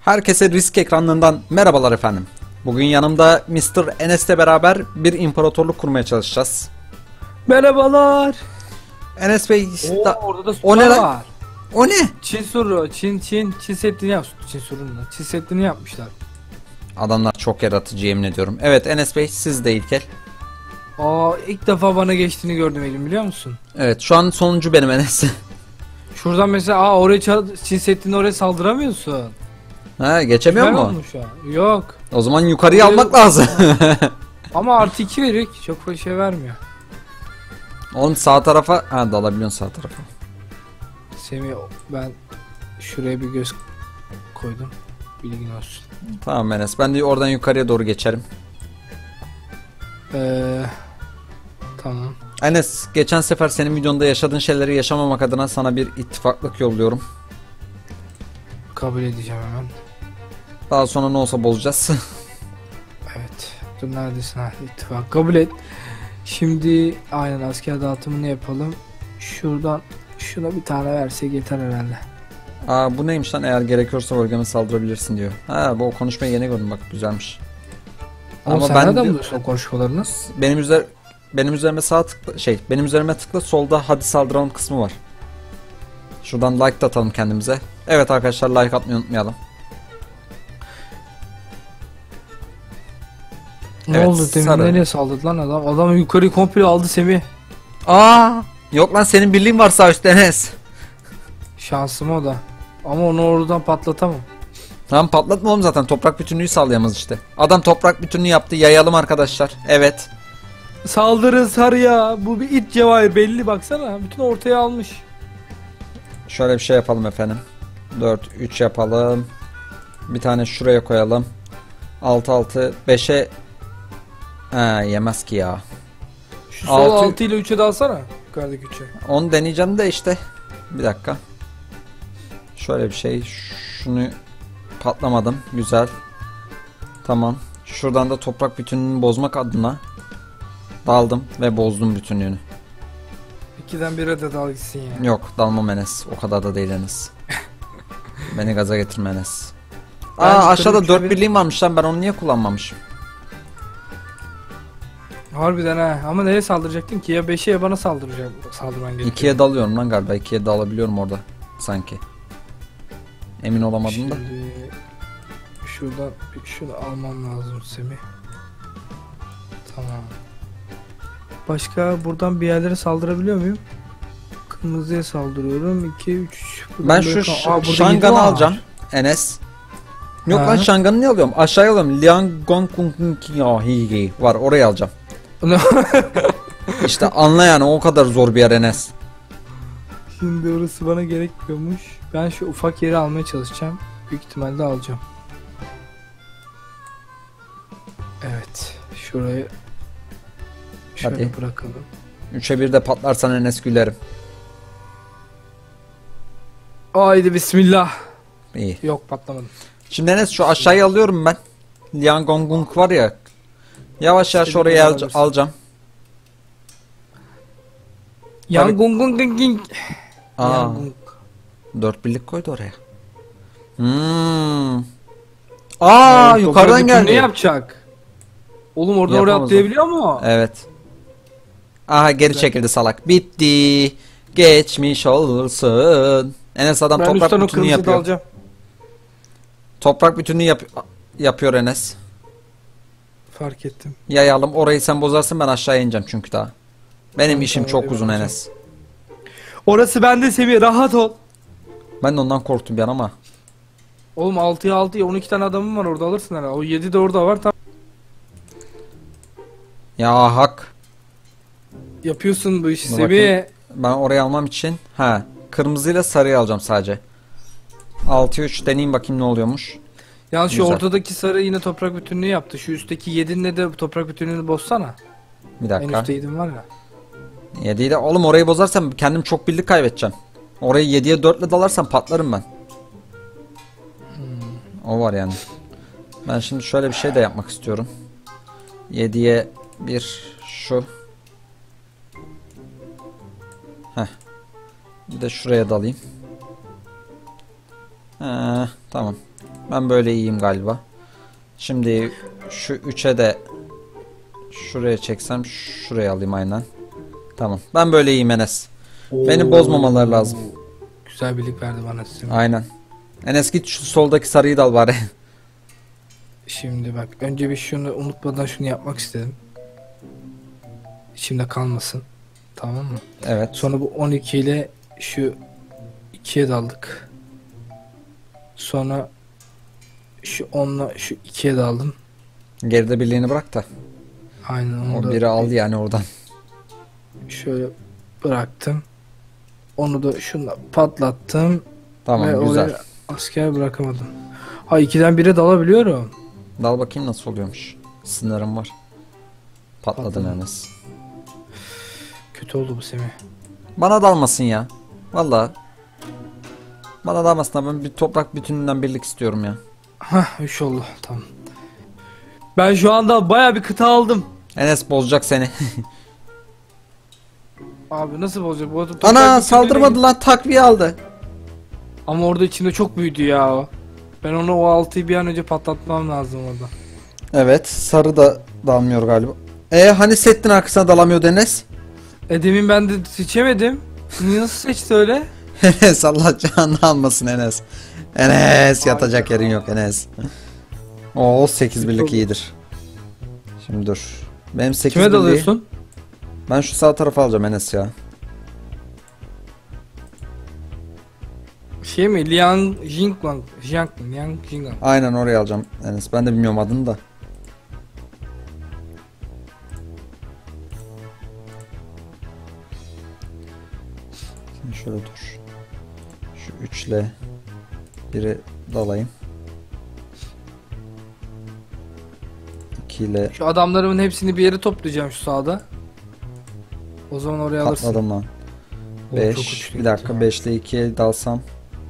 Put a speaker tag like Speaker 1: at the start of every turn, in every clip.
Speaker 1: Herkese Risk ekranından merhabalar efendim. Bugün yanımda Mr. Enes'le beraber bir imparatorluk kurmaya çalışacağız.
Speaker 2: Merhabalar.
Speaker 1: Enes Bey,
Speaker 2: Orada da
Speaker 1: o ne
Speaker 2: surlar
Speaker 1: lan?
Speaker 2: var.
Speaker 1: O ne?
Speaker 2: Çin suru, Çin Seddi'ni Çin Seddi'ni yapmışlar.
Speaker 1: Adamlar çok yaratıcı, yemin ediyorum. Evet Enes Bey, siz de ilk el.
Speaker 2: İlk defa bana geçtiğini gördüm elim, biliyor musun?
Speaker 1: Evet, şu an sonuncu benim Enes.
Speaker 2: Şuradan mesela Çin Seddi'nin oraya saldıramıyorsun.
Speaker 1: Ha, geçemiyor
Speaker 2: Güzel
Speaker 1: mu?
Speaker 2: olmuş ya. Yok.
Speaker 1: O zaman yukarıya
Speaker 2: Oraya-
Speaker 1: almak lazım.
Speaker 2: Ama artı 2 veriyor ki çok şey vermiyor.
Speaker 1: Oğlum sağ tarafa, dalabiliyorsun sağ tarafa.
Speaker 2: Semih, ben şuraya bir göz koydum. Bilgin olsun.
Speaker 1: Tamam Enes, ben de oradan yukarıya doğru geçerim.
Speaker 2: Tamam.
Speaker 1: Enes, geçen sefer senin videonda yaşadığın şeyleri yaşamamak adına sana bir ittifaklık yolluyorum.
Speaker 2: Kabul edeceğim hemen.
Speaker 1: Daha sonra ne olsa bozacağız.
Speaker 2: Evet. Dur, neredesin? İttifak kabul et. Şimdi aynen asker dağıtımını yapalım. Şuradan şuna bir tane versek yeter herhalde.
Speaker 1: Bu neymiş lan, eğer gerekiyorsa bölgeme saldırabilirsin diyor. Bu o konuşmayı yeni gördüm, bak güzelmiş.
Speaker 2: Ama sen nereden buluyorsun o konuşmalarını?
Speaker 1: Benim üzerime sağ tıkla, benim üzerime tıkla, solda hadi saldıralım kısmı var. Şuradan like da atalım kendimize. Evet arkadaşlar, like atmayı unutmayalım.
Speaker 2: Ne
Speaker 1: Evet,
Speaker 2: oldu demin,
Speaker 1: sarı.
Speaker 2: nereye saldırdı lan adam? Adam yukarı komple aldı Semih.
Speaker 1: Yok lan, senin birliğin var sağ üstte Enes.
Speaker 2: Şansım o da. Ama onu oradan patlatamam.
Speaker 1: Tamam, patlatma oğlum, zaten toprak bütünlüğü sağlayamaz işte. Adam toprak bütünlüğü yaptı, yayalım arkadaşlar. Evet.
Speaker 2: Saldırın sarıya. Bu bir it cevahir belli, baksana. Bütün ortaya almış.
Speaker 1: Şöyle bir şey yapalım efendim. 4-3 yapalım. Bir tane şuraya koyalım. 6-6 5'e yemez ki ya.
Speaker 2: Şu sol
Speaker 1: 6
Speaker 2: 6 ile 3'e dalsana. Yukarıdaki 3'e.
Speaker 1: Onu deneyeceğim de işte. Bir dakika. Şöyle bir şey. Şunu patlamadım. Güzel. Tamam. Şuradan da toprak bütünlüğünü bozmak adına daldım ve bozdum bütünlüğünü.
Speaker 2: 2'den 1'e de dal gitsin ya.
Speaker 1: Yok, dalmam Enes. O kadar da değil Enes. Beni gaza getirme Enes.
Speaker 2: Ben
Speaker 1: Aşağıda
Speaker 2: yukarı
Speaker 1: 4
Speaker 2: üçe
Speaker 1: birliğim varmış lan, ben onu niye kullanmamışım?
Speaker 2: Harbiden ha. Ama nereye saldıracaktın ki? Ya 5'e ya bana saldırman gerekiyor.
Speaker 1: 2'ye dalıyorum lan galiba. 2'ye dalabiliyorum orada sanki. Emin olamadım da.
Speaker 2: Şimdi şuradan şunu almam lazım Semih. Tamam. Başka buradan bir yerlere saldırabiliyor muyum? Kırmızıya saldırıyorum. 2 3.
Speaker 1: Ben şu Şangan'ı alacağım Enes. Yok lan, Şangan'ı niye alıyorum? Aşağıya alıyorum. Liangongyahi var, oraya alacağım. İşte anla yani, o kadar zor bir yer Enes.
Speaker 2: Şimdi orası bana gerekmiyormuş. Ben şu ufak yeri almaya çalışacağım. Büyük ihtimalle alacağım. Evet. Şurayı şöyle
Speaker 1: Hadi.
Speaker 2: bırakalım.
Speaker 1: 3'e 1 de patlarsan Enes gülerim.
Speaker 2: Haydi bismillah.
Speaker 1: İyi.
Speaker 2: Yok, patlamadım.
Speaker 1: Şimdi Enes, şu aşağıya alıyorum ben. Liangonggung var ya. Yavaş yavaş
Speaker 2: İstediğin
Speaker 1: oraya
Speaker 2: yere alırsın.
Speaker 1: alacağım.
Speaker 2: Yangung.
Speaker 1: 4 birlik koydu oraya. Yukarıdan geldi.
Speaker 2: Ne yapacak? Oğlum oradan oraya
Speaker 1: Yapamaz o.
Speaker 2: atlayabiliyor mu?
Speaker 1: Evet. Geri çekildi salak. Bitti. Geçmiş olsun. Enes, adam
Speaker 2: Ben
Speaker 1: toprak
Speaker 2: üstten o
Speaker 1: bütünlüğü
Speaker 2: kırmızıyı da
Speaker 1: yapıyor.
Speaker 2: alacağım.
Speaker 1: Toprak bütünlüğü yapıyor Enes.
Speaker 2: Fark ettim.
Speaker 1: Yayalım. Orayı sen bozarsın, ben aşağıya ineceğim çünkü daha. Benim
Speaker 2: Tamam,
Speaker 1: işim
Speaker 2: tamam,
Speaker 1: çok uzun
Speaker 2: eyvallah.
Speaker 1: Enes.
Speaker 2: Orası bende Semih, rahat ol.
Speaker 1: Ben de ondan korktum bir an ama.
Speaker 2: Oğlum 6'ya 12 tane adamım var, orada alırsın herhalde. O 7 de orada var, tamam.
Speaker 1: Ya hak.
Speaker 2: Yapıyorsun bu işi
Speaker 1: Dur
Speaker 2: Semih.
Speaker 1: Ben orayı almam için kırmızıyla sarıyı alacağım sadece. 6'ya 3 deneyeyim bakayım ne oluyormuş.
Speaker 2: Yalnız şu
Speaker 1: Güzel.
Speaker 2: ortadaki sarı yine toprak bütünlüğü yaptı. Şu üstteki 7'nle de toprak bütünlüğünü bozsana.
Speaker 1: Bir
Speaker 2: En
Speaker 1: dakika.
Speaker 2: üstte 7'm var ya.
Speaker 1: 7'yi de oğlum, orayı bozarsam kendim çok birlik kaybedeceğim. Orayı 7'ye 4 ile dalarsam patlarım ben. O var yani. Ben şimdi şöyle bir şey de yapmak istiyorum. 7'ye 1 şu. Bir de şuraya dalayım. Tamam. Ben böyle iyiyim galiba. Şimdi şu 3'e de şuraya çeksem şuraya alayım aynen. Tamam. Ben böyle iyiyim Enes. Beni bozmamaları lazım.
Speaker 2: Güzel birlik verdi bana size.
Speaker 1: Aynen. Enes git şu soldaki sarıyı da al bari.
Speaker 2: Şimdi bak önce bir şunu unutmadan şunu yapmak istedim. İçimde kalmasın. Tamam mı?
Speaker 1: Evet.
Speaker 2: Sonra bu 12 ile şu 2'ye daldık. Sonra şu 10'la şu 2'ye daldım.
Speaker 1: Geride birliğini bırak da.
Speaker 2: Aynen onu
Speaker 1: O
Speaker 2: da
Speaker 1: biri aldı yani oradan.
Speaker 2: şöyle bıraktım. Onu da şunla patlattım.
Speaker 1: Tamam
Speaker 2: ve
Speaker 1: güzel.
Speaker 2: oraya asker bırakamadım. Ha 2'den 1'e dalabiliyorum.
Speaker 1: Dal bakayım nasıl oluyormuş. Sınırım var. Patladın
Speaker 2: Patladı.
Speaker 1: Enes.
Speaker 2: Kötü oldu bu Semih.
Speaker 1: Bana dalmasın ya. Vallahi. Bana dalmasın da ben bir toprak bütününden birlik istiyorum ya.
Speaker 2: Hah 3 oldu tamam. Ben şu anda baya bir kıta aldım.
Speaker 1: Enes bozacak seni.
Speaker 2: Abi nasıl olacak? Bu toprak
Speaker 1: Ana
Speaker 2: bütünlüğüne-
Speaker 1: saldırmadı lan, takviye aldı.
Speaker 2: Ama orada içinde çok büyüdü ya o. Ben onu o 6'yı bir an önce patlatmam lazım orada.
Speaker 1: Evet, sarı da dalmıyor galiba. Hani setin arkasına dalamıyor Enes?
Speaker 2: Demin ben de seçemedim. Niye nasıl seçti öyle?
Speaker 1: Enes Allah canını almasın Enes. Enes yatacak yerin yok Enes. O 8 birlik iyidir. Şimdi dur. Benim 8
Speaker 2: Kime
Speaker 1: birliği.
Speaker 2: dalıyorsun?
Speaker 1: Ben şu sağ tarafa alacağım Enes ya.
Speaker 2: Şey mi? Liang Jingguang. Liang Jingguang.
Speaker 1: Aynen oraya alacağım Enes. Ben de bilmiyorum adını da. Şimdi şöyle dur. Şu 3 ile biri dalayım. 2 ile
Speaker 2: Şu adamlarımın hepsini bir yere toplayacağım şu sağda. O zaman oraya alırsın.
Speaker 1: patladım lan.
Speaker 2: Oo,
Speaker 1: 5
Speaker 2: çok uçtu
Speaker 1: bir dakika
Speaker 2: ya.
Speaker 1: 5 ile 2'ye dalsam.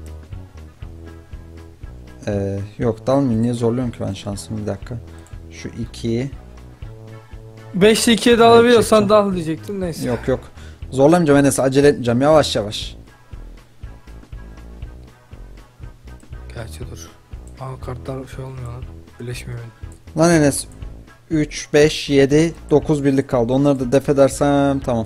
Speaker 1: Yok dalmayayım, niye zorluyorum ki ben şansımı, bir dakika. Şu 2'yi
Speaker 2: 5'te 2'ye de alabiliyorsan
Speaker 1: çekeceğim.
Speaker 2: dal diyecektim neyse.
Speaker 1: yok zorlamayacağım Enes, acele etmeyeceğim, yavaş yavaş.
Speaker 2: Gerçi dur. Aa kartlar şey olmuyor lan. Birleşmiyor benim.
Speaker 1: Lan Enes 3, 5, 7, 9 birlik kaldı. Onları da def edersem tamam.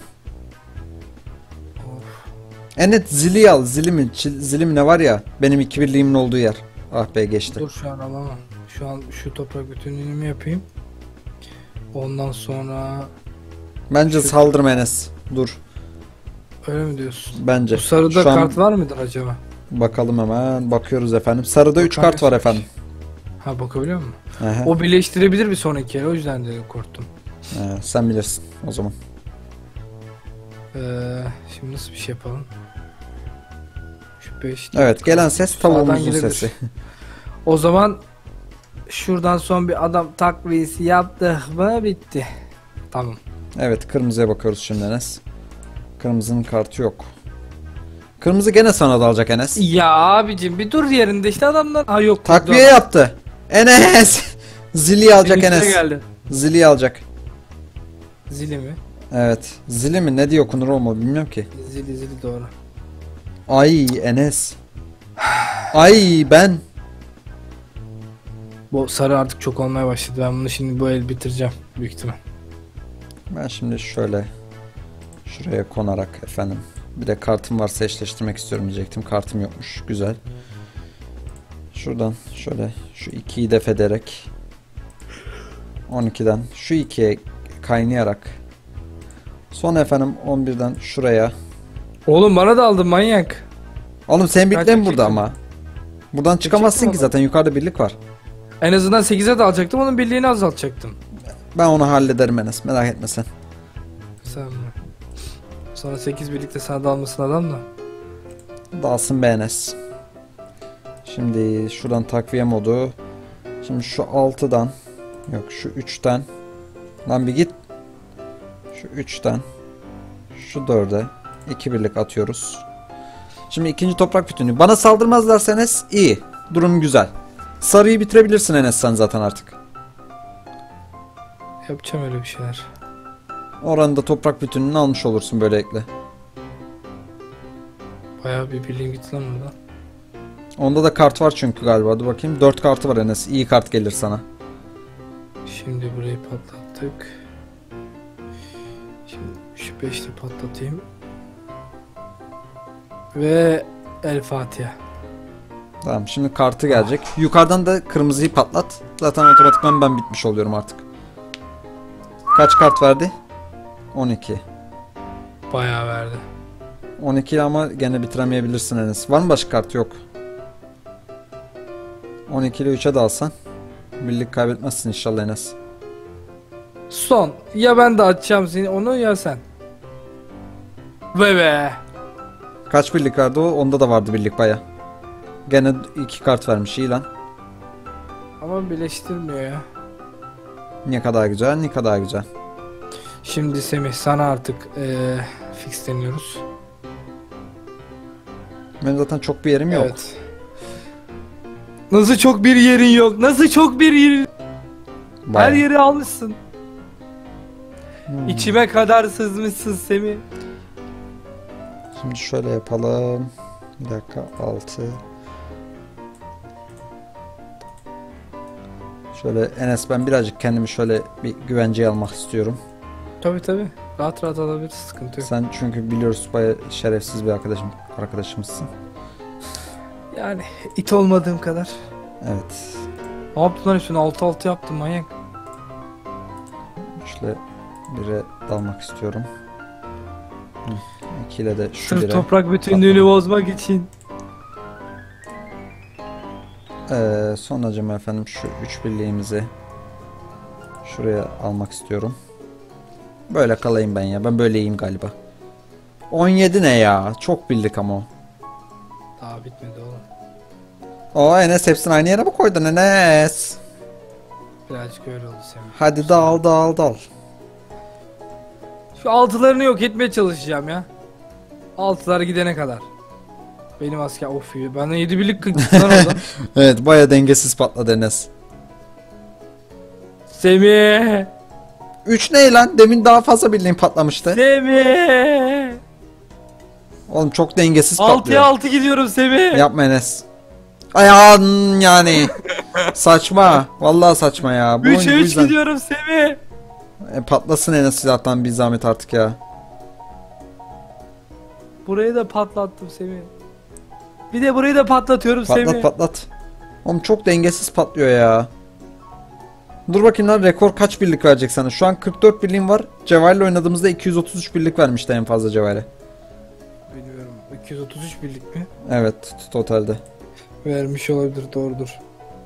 Speaker 2: Of.
Speaker 1: Enes zili al. Zili mi ne var ya? Benim 2 birliğimin olduğu yer. Ah be geçti.
Speaker 2: Dur şu an alamam. Şu an şu toprak bütünlüğünü mü yapayım? Ondan sonra
Speaker 1: Bence saldırma Enes. Dur.
Speaker 2: öyle mi diyorsun?
Speaker 1: Bence.
Speaker 2: Bu sarıda
Speaker 1: Şu an
Speaker 2: kart var mıdır acaba?
Speaker 1: bakalım hemen. Bakıyoruz efendim. Sarıda 3
Speaker 2: Bakan
Speaker 1: kart var
Speaker 2: göstermiş.
Speaker 1: efendim.
Speaker 2: Ha bakabiliyor musun?
Speaker 1: Aha.
Speaker 2: O birleştirebilir bir sonraki yere o yüzden de korktum.
Speaker 1: Sen bilirsin o zaman.
Speaker 2: Şimdi nasıl bir şey yapalım? Şu 5.
Speaker 1: Evet, gelen ses
Speaker 2: Sağdan
Speaker 1: tavuğumuzun
Speaker 2: girebilir.
Speaker 1: sesi.
Speaker 2: O zaman şuradan son bir adam takviyesi yaptık mı bitti. Tamam.
Speaker 1: Evet, kırmızıya bakıyoruz şimdi Enes. Kırmızının kartı yok. Kırmızı gene sana dalacak Enes.
Speaker 2: Ya abicim bir dur yerinde işte adamlar. Ha yok.
Speaker 1: Takviye
Speaker 2: dur.
Speaker 1: yaptı. Enes. Zili alacak
Speaker 2: Benimkine
Speaker 1: Enes.
Speaker 2: geldi.
Speaker 1: Zili alacak.
Speaker 2: Zili mi?
Speaker 1: Evet. Zili mi ne diye okunur olma bilmiyorum ki.
Speaker 2: Zili doğru.
Speaker 1: Ay Enes. Ay ben.
Speaker 2: Bu sarı artık çok olmaya başladı. Ben bunu şimdi bu el bitireceğim büyük ihtimal.
Speaker 1: Ben şimdi şöyle şuraya konarak efendim. Bir de kartım varsa eşleştirmek istiyorum diyecektim. Kartım yokmuş. Güzel. Şuradan şöyle şu 2'yi def ederek 12'den şu 2'ye kaynayarak son efendim 11'den şuraya.
Speaker 2: Oğlum bana da aldın manyak.
Speaker 1: Oğlum senin birliklerin
Speaker 2: Kaçak
Speaker 1: burada
Speaker 2: çektim.
Speaker 1: ama. Buradan çıkamazsın ki
Speaker 2: ama.
Speaker 1: zaten, yukarıda birlik var.
Speaker 2: En azından 8'e de alacaktım onun birliğini azaltacaktım.
Speaker 1: Ben onu hallederim Enes, merak etme sen.
Speaker 2: Sen mi? Sonra 8 birlikte sana da almasın adam da.
Speaker 1: Dalsın be Enes. Şimdi şuradan takviye modu. Şimdi şu 6'dan yok şu 3'ten lan bir git. Şu 3'ten şu 4'e 2 birlik atıyoruz. Şimdi ikinci toprak bütünlüğü. Bana saldırmazlarsa Enes iyi. Durum güzel. Sarıyı bitirebilirsin Enes sen zaten artık.
Speaker 2: Yapacağım öyle bir şeyler.
Speaker 1: Oranında toprak bütünlüğünü almış olursun böylelikle.
Speaker 2: Bayağı bir birliğim gitti lan burada.
Speaker 1: Onda da kart var çünkü galiba. Dur bakayım. 4 kartı var Enes. İyi kart gelir sana.
Speaker 2: Şimdi burayı patlattık. Şimdi şu 5'te patlatayım. Ve El Fatiha.
Speaker 1: Tamam, şimdi kartı gelecek. Yukarıdan da kırmızıyı patlat. Zaten otomatikman ben bitmiş oluyorum artık. Kaç kart verdi? 12.
Speaker 2: Bayağı verdi.
Speaker 1: 12 ama gene bitiremeyebilirsin Enes. Var mı başka kart? Yok. 12 ile 3'e de alsan birlik kaybetmezsin inşallah Enes.
Speaker 2: Son. Ya ben de açacağım seni onu ya sen. Be.
Speaker 1: Kaç birlik vardı o? Onda da vardı birlik baya. Gene 2 kart vermiş, iyi lan.
Speaker 2: Ama birleştirmiyor ya.
Speaker 1: Ne kadar güzel, ne kadar güzel.
Speaker 2: Şimdi Semih sana artık fixleniyoruz.
Speaker 1: Benim zaten çok bir yerim yok.
Speaker 2: Evet. Nasıl çok bir yerin yok? Nasıl çok bir yerin?
Speaker 1: Baya.
Speaker 2: Her yeri almışsın.
Speaker 1: Hmm.
Speaker 2: İçime kadar sızmışsın Semih.
Speaker 1: Şimdi şöyle yapalım. Bir dakika, 6. Şöyle Enes, ben birazcık kendimi şöyle bir güvenceye almak istiyorum.
Speaker 2: Tabi. Rahat rahat alabiliriz, sıkıntı yok.
Speaker 1: Sen çünkü biliyoruz baya şerefsiz bir arkadaşımızsın.
Speaker 2: Yani it olmadığım kadar.
Speaker 1: Evet.
Speaker 2: Ne yaptın lan üstüne 6-6 yaptım manyak.
Speaker 1: Şöyle 1'e dalmak istiyorum. 2 ile de şu
Speaker 2: Sırf
Speaker 1: 1'e.
Speaker 2: toprak bütünlüğünü bozmak için.
Speaker 1: Sonracığım efendim şu 3 birliğimizi şuraya almak istiyorum. Böyle kalayım ben ya. Ben böyle iyiyim galiba. 17 ne ya? Çok birlik ama o.
Speaker 2: Daha bitmedi oğlum.
Speaker 1: O Enes, hepsini aynı yere mi koydun Enes?
Speaker 2: Birazcık öyle oldu Semih.
Speaker 1: Hadi dal.
Speaker 2: Şu altılarını yok etmeye çalışacağım ya. Altılar gidene kadar. Benim asker of iyi. Benden 7 birlik 40 lan orada.
Speaker 1: Evet, baya dengesiz patladı Enes.
Speaker 2: Semih.
Speaker 1: 3 ne lan? Demin daha fazla birliğin patlamıştı.
Speaker 2: Semih.
Speaker 1: Oğlum çok dengesiz patlıyor.
Speaker 2: 6'ya 6 gidiyorum Semih.
Speaker 1: Yapma Enes. Ayağın yani. Saçma. Vallahi saçma ya. Bu
Speaker 2: 3'e
Speaker 1: oyun bu
Speaker 2: 3
Speaker 1: yüzden.
Speaker 2: gidiyorum Semih.
Speaker 1: Patlasın Enes zaten, bir zahmet artık ya.
Speaker 2: Burayı da patlattım Semih. Bir de burayı da patlatıyorum Semih.
Speaker 1: Patlat. Oğlum çok dengesiz patlıyor ya. Dur bakayım lan, rekor kaç birlik verecek sana? Şu an 44 birliğim var. Cevahir'le oynadığımızda 233 birlik vermişti en fazla Cevahir'e.
Speaker 2: Bilmiyorum. 233 birlik mi?
Speaker 1: Evet, totalde.
Speaker 2: Vermiş olabilir, doğrudur.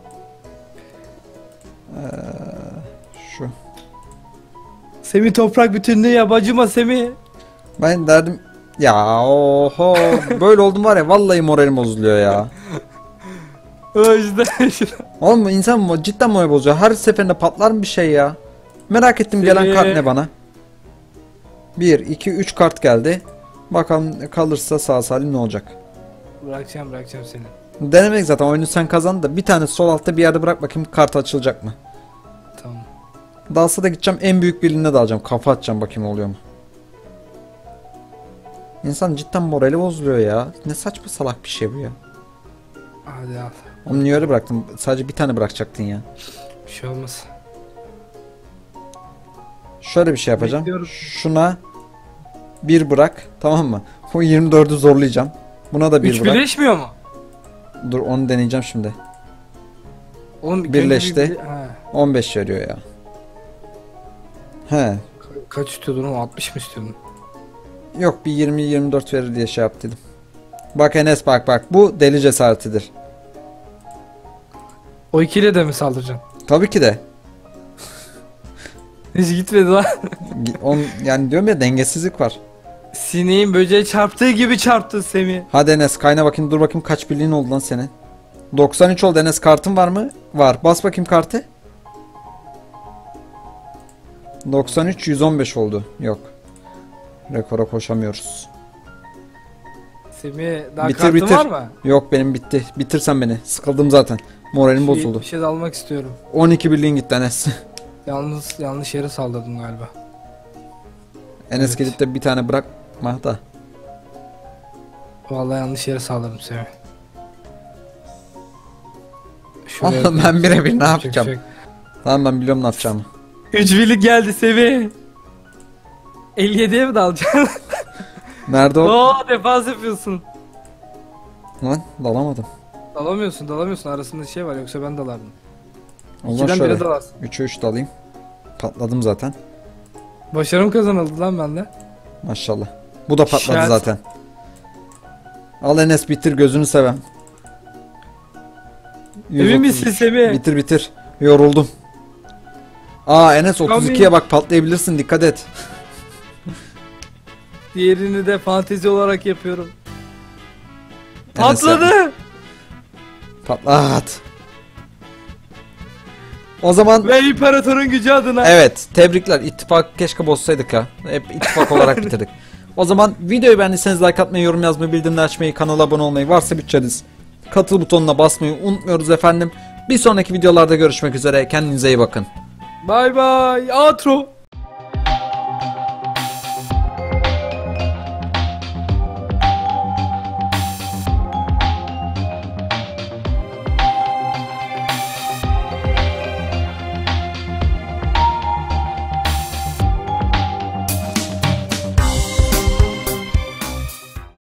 Speaker 1: Şu.
Speaker 2: Semih toprak bütünlüğü yap, acıma Semih.
Speaker 1: Ben derdim ya, oho böyle oldum var ya, vallahi moralim bozuluyor ya.
Speaker 2: O yüzden
Speaker 1: Oğlum insan cidden moral bozuyor. Her seferinde patlar mı bir şey ya? Merak ettim gelen kart ne bana? 1, 2, 3 kart geldi. Bakalım kalırsa sağ salim ne olacak?
Speaker 2: bırakacağım seni.
Speaker 1: Denemek zaten, oyunu sen kazandın da bir tane sol altta bir yerde bırak bakayım, kart açılacak mı?
Speaker 2: Tamam.
Speaker 1: Dalsa da gideceğim en büyük birliğine dalacağım. Kafa atacağım bakayım oluyor mu? İnsan cidden morali bozuluyor ya. Ne saçma salak bir şey bu ya.
Speaker 2: Hadi al.
Speaker 1: Onu niye öyle bıraktın? Sadece bir tane bırakacaktın ya.
Speaker 2: Bir şey olmaz.
Speaker 1: Şöyle bir şey yapacağım.
Speaker 2: Bekliyorum.
Speaker 1: Şuna bir bırak, tamam mı? O 24'ü zorlayacağım. Buna da bir
Speaker 2: 3
Speaker 1: bırak.
Speaker 2: birleşmiyor mu?
Speaker 1: Dur, onu deneyeceğim şimdi.
Speaker 2: Oğlum
Speaker 1: Birleşti. 15 veriyor ya. He.
Speaker 2: Kaç istiyordun oğlum? 60 mı istiyordun?
Speaker 1: Yok, bir 20-24 verir diye şey yaptım. Bak Enes, bak. Bu deli cesaretidir.
Speaker 2: O ikiliye de mi saldıracaksın?
Speaker 1: Tabii ki de.
Speaker 2: Hiç gitmedi lan.
Speaker 1: Yani diyorum ya, dengesizlik var.
Speaker 2: Sineğin böceğe çarptığı gibi çarptın Semih.
Speaker 1: Hadi Enes, kayna bakayım, dur bakayım kaç birliğin oldu lan senin. 93 oldu Enes, kartın var mı? Var. Bas bakayım kartı. 93 115 oldu. Yok. Rekora koşamıyoruz.
Speaker 2: Semih daha
Speaker 1: Bitir,
Speaker 2: kartın
Speaker 1: bitir.
Speaker 2: var mı?
Speaker 1: Yok, benim bitti. Bitirsen beni. Sıkıldım zaten. Moralim bozuldu.
Speaker 2: Bir şey de almak istiyorum.
Speaker 1: 12 birliğin gitti Enes.
Speaker 2: Yanlış yere saldırdım galiba.
Speaker 1: Enes
Speaker 2: Evet.
Speaker 1: gidip de bir tane bırakma da.
Speaker 2: Vallahi yanlış yere saldırdım Semih. şuraya.
Speaker 1: Oğlum ben birebir ne yapacağım?
Speaker 2: Çek.
Speaker 1: Tamam ben biliyorum ne yapacağımı.
Speaker 2: 3 birlik geldi seviye. 57'ye mi dalacaksın?
Speaker 1: Nerede o?
Speaker 2: Oo defans yapıyorsun.
Speaker 1: Lan dalamadım.
Speaker 2: Dalamıyorsun arasında şey var yoksa ben dalardım.
Speaker 1: Allah
Speaker 2: 2'den
Speaker 1: şöyle.
Speaker 2: 1'e dalarsın.
Speaker 1: 3'e 3 dalayım. Patladım zaten.
Speaker 2: Başarım kazanıldı lan bende.
Speaker 1: Maşallah. Bu da patladı
Speaker 2: Şans.
Speaker 1: zaten. Al Enes bitir gözünü sevem.
Speaker 2: Emin
Speaker 1: 130.
Speaker 2: misin Semih?
Speaker 1: Bitir bitir. Yoruldum. Aa Enes 32'ye bak patlayabilirsin dikkat et.
Speaker 2: Diğerini de fantezi olarak yapıyorum.
Speaker 1: Enes
Speaker 2: Patladı.
Speaker 1: yapma. Patlat. O zaman
Speaker 2: Ve imparatorun gücü adına.
Speaker 1: evet tebrikler ittifak keşke bozsaydık ya. Hep ittifak olarak bitirdik. O zaman videoyu beğendiyseniz like atmayı, yorum yazmayı, bildirimleri açmayı, kanala abone olmayı, varsa bütçeniz katıl butonuna basmayı unutmuyoruz efendim. Bir sonraki videolarda görüşmek üzere. Kendinize iyi bakın.
Speaker 2: Bye bye. Outro.